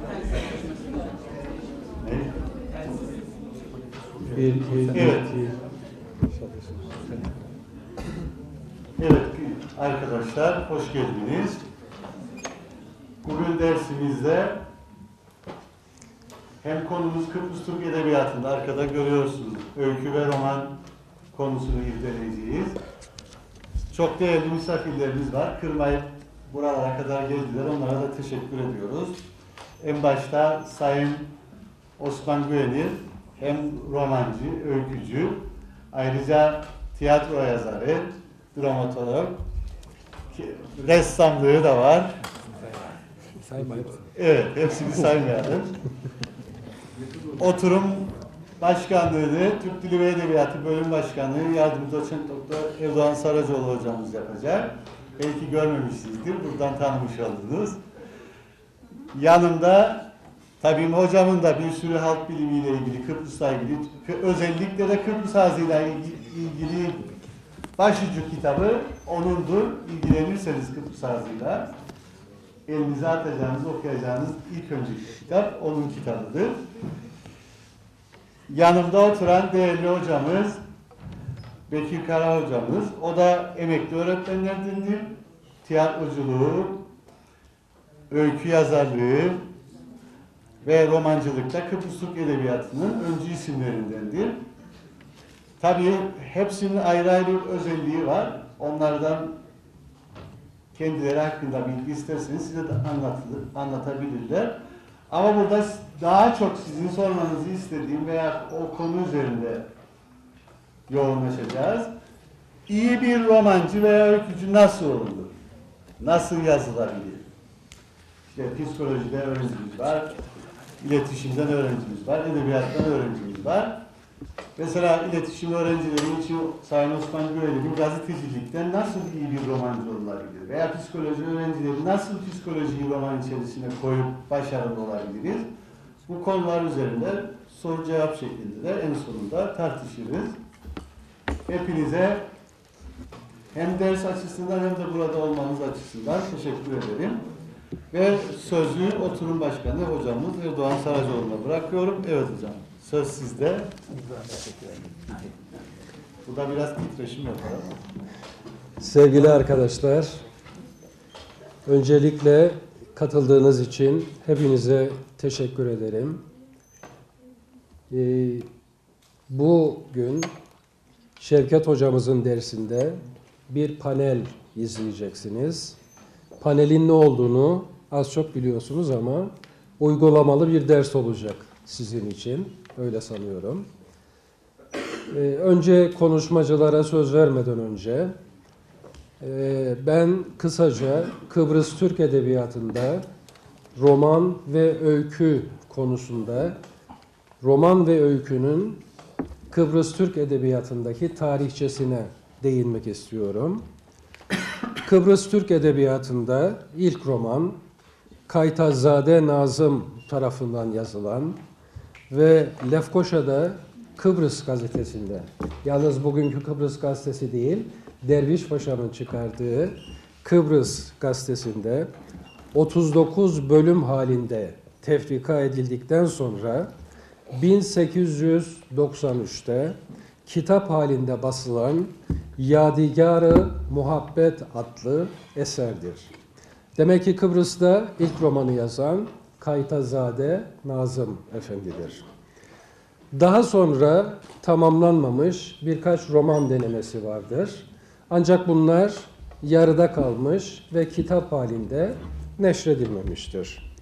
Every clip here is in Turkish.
Evet. Evet arkadaşlar, hoş geldiniz. Bugün dersimizde hem konumuz Kıbrıs Türk Edebiyatı'nda, arkada görüyorsunuz, öykü ve roman konusunu irdeleyeceğiz. Çok değerli misafirlerimiz var. Kırmayıp buralara kadar geldiler. Onlara da teşekkür ediyoruz. En başta Sayın Osman Güvenir, hem romancı, öykücü, ayrıca tiyatro yazarı, dramatolog, ressamlığı da var. Evet, hepsini saymayalım. Oturum başkanlığını Türk Dili ve Edebiyatı Bölüm Başkanlığı Yardımcı Doçent Doktor Erdoğan Saracoğlu hocamız yapacak. Belki görmemişsinizdir, buradan tanımış oldunuz. Yanımda tabii hocamın da bir sürü halk bilimiyle ilgili, Kıbrıs'la ilgili, özellikle de Kıbrıs Ağzı'yla ilgili başucu kitabı onundur. İlgilenirseniz Kıbrıs Ağzı'yla elinize atacağınız, okuyacağınız ilk önceki kitap onun kitabıdır. Yanımda oturan değerli hocamız Bekir Kara hocamız. O da emekli öğretmenlerdendir. Tiyatroculuğu, öykü yazarlığı ve romancılıkta Kıbrıs Türk Edebiyatı'nın öncü isimlerindendir. Tabii hepsinin ayrı ayrı özelliği var. Onlardan kendileri hakkında bilgi isterseniz size de anlatabilirler. Ama burada daha çok sizin sormanızı istediğim veya o konu üzerinde yoğunlaşacağız. İyi bir romancı veya öykücü nasıl olunur? Nasıl yazılabilir? İşte psikolojide öğrencimiz var, iletişimden öğrencimiz var, edebiyattan öğrencimiz var. Mesela iletişim öğrencileri için Sayın Osman Güvenir'in gazetecilikten nasıl iyi bir romancı olabilir? Veya psikoloji öğrencileri nasıl psikolojiyi roman içerisine koyup başarılı olabiliriz? Bu konular üzerinde soru cevap şeklinde de en sonunda tartışırız. Hepinize hem ders açısından hem de burada olmanız açısından teşekkür ederim. Ve sözü oturum başkanı hocamız Erdoğan Saracoğlu'na bırakıyorum. Evet hocam, söz sizde. Bu da biraz titreşim yapar. Sevgili arkadaşlar, öncelikle katıldığınız için hepinize teşekkür ederim. Bugün Şevket hocamızın dersinde bir panel izleyeceksiniz. Panelin ne olduğunu az çok biliyorsunuz ama uygulamalı bir ders olacak sizin için. Öyle sanıyorum. Önce konuşmacılara söz vermeden önce ben kısaca Kıbrıs Türk Edebiyatı'nda roman ve öykü konusunda roman ve öykünün Kıbrıs Türk Edebiyatı'ndaki tarihçesine değinmek istiyorum. Kıbrıs Türk Edebiyatı'nda ilk roman Kaytazade Nazım tarafından yazılan ve Lefkoşa'da Kıbrıs gazetesinde, yalnız bugünkü Kıbrıs gazetesi değil, Derviş Paşa'nın çıkardığı Kıbrıs gazetesinde 39 bölüm halinde tefrika edildikten sonra 1893'te kitap halinde basılan Yadigar-ı Muhabbet adlı eserdir. Demek ki Kıbrıs'ta ilk romanı yazan Kaytazade Nazım Efendi'dir. Daha sonra tamamlanmamış birkaç roman denemesi vardır. Ancak bunlar yarıda kalmış ve kitap halinde neşredilmemiştir.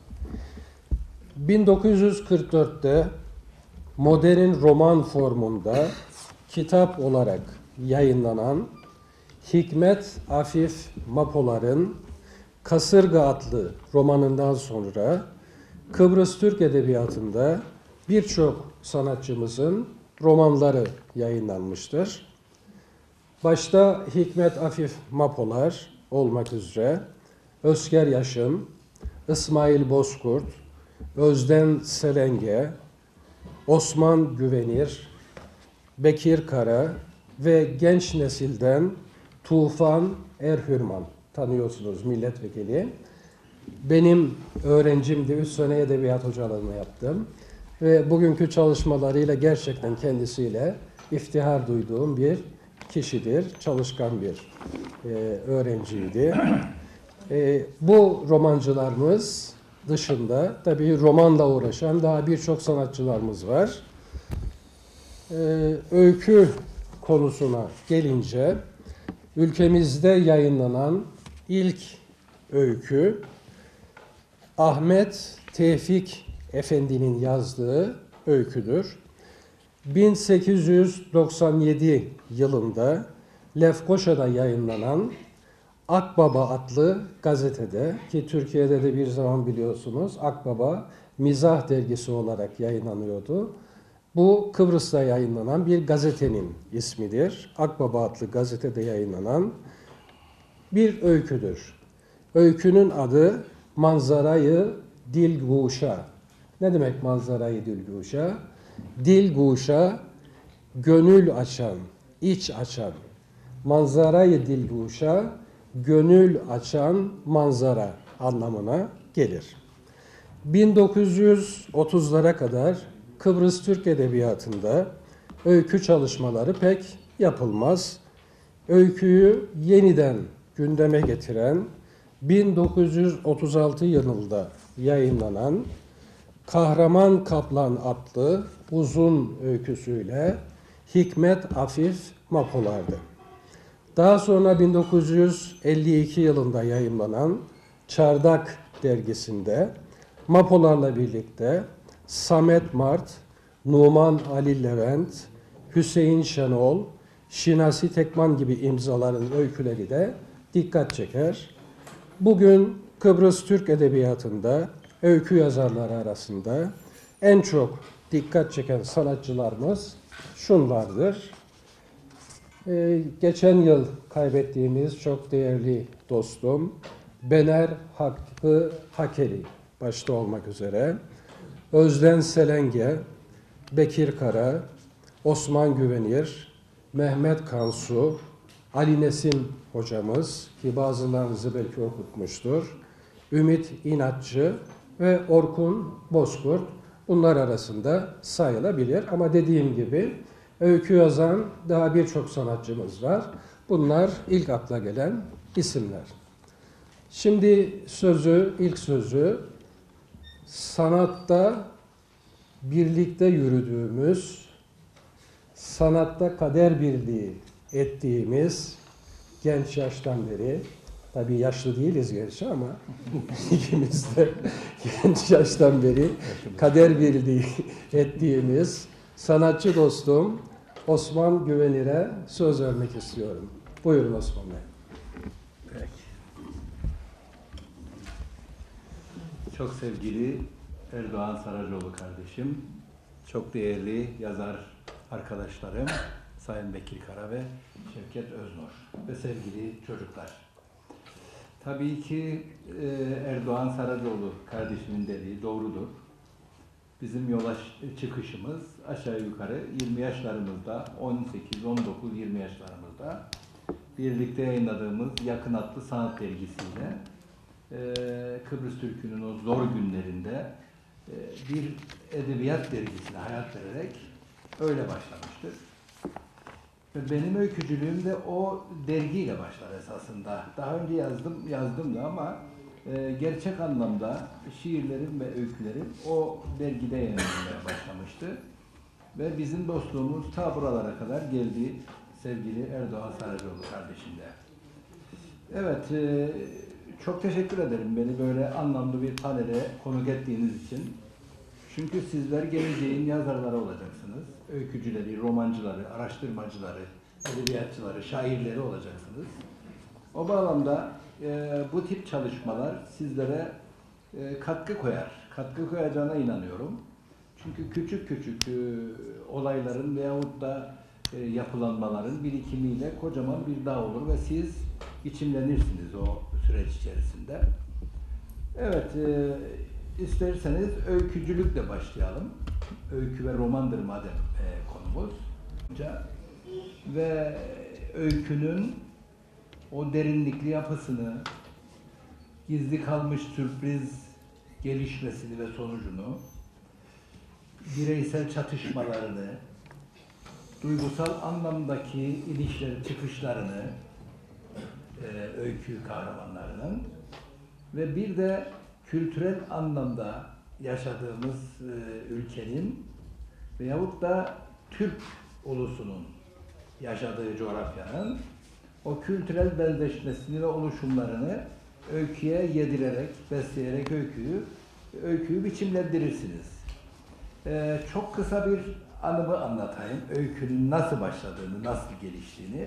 1944'te modern roman formunda kitap olarak yayınlanan Hikmet Afif Mapolar'ın Kasırga adlı romanından sonra Kıbrıs Türk Edebiyatı'nda birçok sanatçımızın romanları yayınlanmıştır. Başta Hikmet Afif Mapolar olmak üzere Özker Yaşım, İsmail Bozkurt, Özden Selenge, Osman Güvenir, Bekir Kara ve genç nesilden Tufan Erhürman, tanıyorsunuz, milletvekili. benim öğrencimdi. 3 sene edebiyat hocalığını yaptım. Ve bugünkü çalışmalarıyla gerçekten kendisiyle iftihar duyduğum bir kişidir. Çalışkan bir öğrenciydi. Bu romancılarımız dışında tabii romanla uğraşan daha birçok sanatçılarımız var. Öykü konusuna gelince ülkemizde yayınlanan ilk öykü Ahmet Tevfik Efendi'nin yazdığı öyküdür. 1897 yılında Lefkoşa'da yayınlanan Akbaba adlı gazetede, ki Türkiye'de de bir zaman biliyorsunuz Akbaba mizah dergisi olarak yayınlanıyordu. Bu Kıbrıs'ta yayınlanan bir gazetenin ismidir. Akbaba adlı gazetede yayınlanan bir öyküdür. Öykünün adı Manzarayı Dilguşa. Ne demek manzarayı dilguşa? Dilguşa, gönül açan, iç açan. Manzarayı dilguşa, gönül açan manzara anlamına gelir. 1930'lara kadar Kıbrıs Türk Edebiyatı'nda öykü çalışmaları pek yapılmaz. Öyküyü yeniden gündeme getiren 1936 yılında yayınlanan Kahraman Kaplan adlı uzun öyküsüyle Hikmet Afif Mapolar'dı. Daha sonra 1952 yılında yayımlanan Çardak dergisinde Mapolarla birlikte Samet Mart, Numan Ali Levent, Hüseyin Şenol, Şinasi Tekman gibi imzaların öyküleri de dikkat çeker. Bugün Kıbrıs Türk Edebiyatı'nda öykü yazarları arasında en çok dikkat çeken sanatçılarımız şunlardır. Geçen yıl kaybettiğimiz çok değerli dostum Bener Hakkı Hakeli başta olmak üzere Özden Selenge, Bekir Kara, Osman Güvenir, Mehmet Kansu, Ali Nesin hocamız ki bazılarınızı belki okutmuştur, Ümit İnatçı ve Orkun Bozkurt bunlar arasında sayılabilir. Ama dediğim gibi öykü yazan daha birçok sanatçımız var. Bunlar ilk akla gelen isimler. Şimdi ilk sözü sanatta birlikte yürüdüğümüz, sanatta kader birliği ettiğimiz genç yaştan beri, tabii yaşlı değiliz gerçi ama ikimiz de genç yaştan beri kader birliği ettiğimiz sanatçı dostum Osman Güvenir'e söz vermek istiyorum. Buyurun Osman Bey. Peki. Çok sevgili Erdoğan Saracoğlu kardeşim, çok değerli yazar arkadaşlarım, Sayın Bekir Kara ve Şevket Öznur ve sevgili çocuklar. Tabii ki Erdoğan Saracoğlu kardeşimin dediği doğrudur. Bizim yola çıkışımız aşağı yukarı 20 yaşlarımızda, 18, 19, 20 yaşlarımızda birlikte yayınladığımız Yakın adlı sanat dergisiyle Kıbrıs Türk'ünün o zor günlerinde bir edebiyat dergisine hayat vererek öyle başlamıştır. Ve benim öykücülüğüm de o dergiyle başlar esasında. Daha önce yazdım da ama gerçek anlamda şiirlerim ve öykülerim o dergide yayınlanmaya başlamıştı. Ve bizim dostluğumuz ta buralara kadar geldi sevgili Erdoğan Saracoğlu kardeşimle. Evet, çok teşekkür ederim beni böyle anlamlı bir panele konuk ettiğiniz için. Çünkü sizler geleceğin yazarları olacaksınız. Öykücüleri, romancıları, araştırmacıları, edebiyatçıları, şairleri olacaksınız. O bağlamda bu tip çalışmalar sizlere katkı koyar. Katkı koyacağına inanıyorum. Çünkü küçük küçük olayların veyahut da yapılanmaların birikimiyle kocaman bir dağ olur ve siz içimlenirsiniz o süreç içerisinde. Evet, isterseniz öykücülükle başlayalım. Öykü ve romandır madem konumuz. Ve öykünün o derinlikli yapısını, gizli kalmış sürpriz gelişmesini ve sonucunu, bireysel çatışmalarını, duygusal anlamdaki inişleri, çıkışlarını, öykü kahramanlarının ve bir de kültürel anlamda yaşadığımız ülkenin veyahut da Türk ulusunun yaşadığı coğrafyanın o kültürel benzeşmesini ve oluşumlarını öyküye yedirerek, besleyerek öyküyü biçimlendirirsiniz. Çok kısa bir anımı anlatayım. Öykünün nasıl başladığını, nasıl geliştiğini.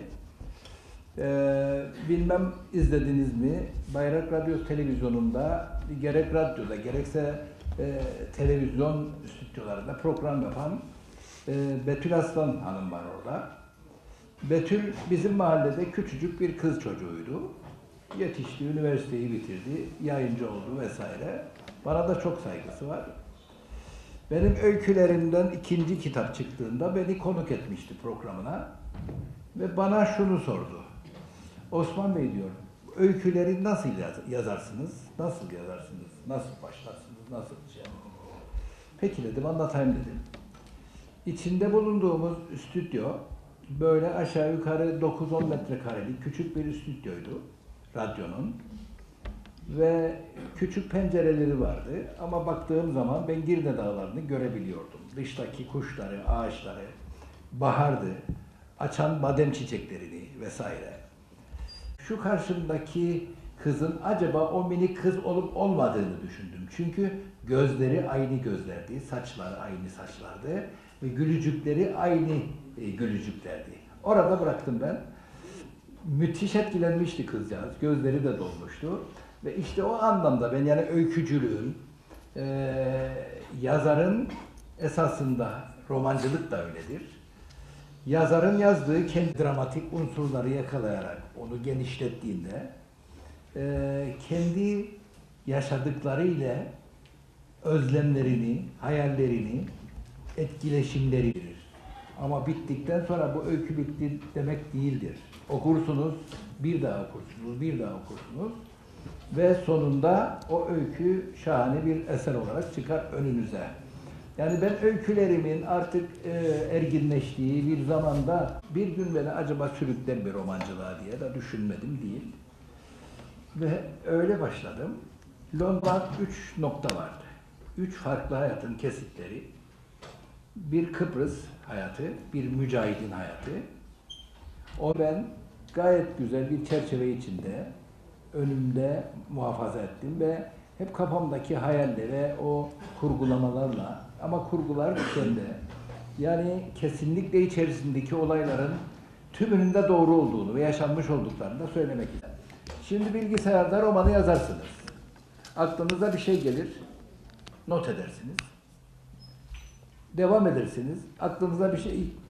Bilmem izlediniz mi? Bayrak Radyo Televizyonu'nda gerek radyoda gerekse televizyon stüdyolarında program yapan Betül Aslan Hanım var orada. Betül bizim mahallede küçücük bir kız çocuğuydu. Yetişti, üniversiteyi bitirdi, yayıncı oldu vesaire. Bana da çok saygısı var. Benim öykülerimden ikinci kitap çıktığında beni konuk etmişti programına. Ve bana şunu sordu. Osman Bey diyor, öyküleri nasıl yazarsınız? Nasıl yazarsınız? Nasıl başlarsınız? Nasıl şey? Peki dedim, anlatayım dedim. İçinde bulunduğumuz stüdyo böyle aşağı yukarı 9-10 metrekarelik küçük bir stüdyoydu radyonun. Ve küçük pencereleri vardı ama baktığım zaman ben Girne Dağları'nı görebiliyordum. Dıştaki kuşları, ağaçları, bahardı, açan badem çiçeklerini vesaire. Şu karşımdaki kızın acaba o minik kız olup olmadığını düşündüm. Çünkü gözleri aynı gözlerdi, saçları aynı saçlardı ve gülücükleri aynı gülücüklerdi. Orada bıraktım ben. Müthiş etkilenmişti kızcağız, gözleri de dolmuştu. Ve işte o anlamda ben yani öykücülüğün, yazarın esasında romancılık da öyledir. Yazarın yazdığı kendi dramatik unsurları yakalayarak onu genişlettiğinde kendi yaşadıkları ile özlemlerini, hayallerini, etkileşimleri verir. Ama bittikten sonra bu öykü bitti demek değildir. Okursunuz, bir daha okursunuz, bir daha okursunuz ve sonunda o öykü şahane bir eser olarak çıkar önünüze. Yani ben öykülerimin artık erginleştiği bir zamanda bir gün beni acaba sürükler bir romancılığa diye de düşünmedim değil. Ve öyle başladım. Londra'da 3 nokta vardı. 3 farklı hayatın kesitleri. Bir Kıbrıs hayatı, bir mücahidin hayatı. O ben gayet güzel bir çerçeve içinde önümde muhafaza ettim ve hep kafamdaki hayalle ve o kurgulamalarla ama kurgular kendi yani kesinlikle içerisindeki olayların tümünün de doğru olduğunu ve yaşanmış olduklarını da söylemek istedim. Şimdi bilgisayarda romanı yazarsınız. Aklınıza bir şey gelir, not edersiniz. Devam edersiniz. Aklınıza bir şey